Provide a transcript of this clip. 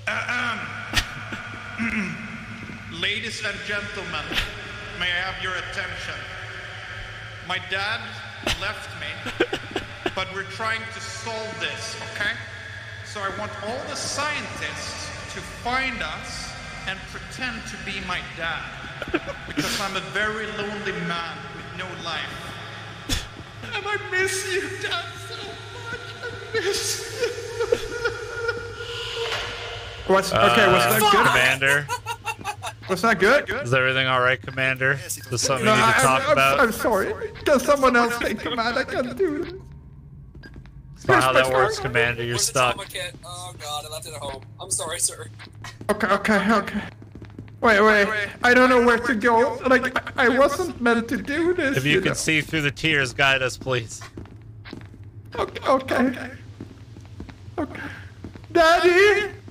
Ladies and gentlemen, may I have your attention? My dad left me, but we're trying to solve this, okay? So I want all the scientists to find us and pretend to be my dad. Because I'm a very lonely man with no life. And I miss you, Dad, so much. I miss you. Was that good? Commander? Was that good? Is everything alright, Commander? Is there something you need to talk about? I'm sorry. Can someone else take command? I can't do this. That's not how that works, Commander. You're stuck. Oh god, I left it at home. I'm sorry, sir. Okay. Wait. I don't know where to go. Like, I wasn't meant to do this. If you can see through the tears, guide us, please. Okay. Daddy!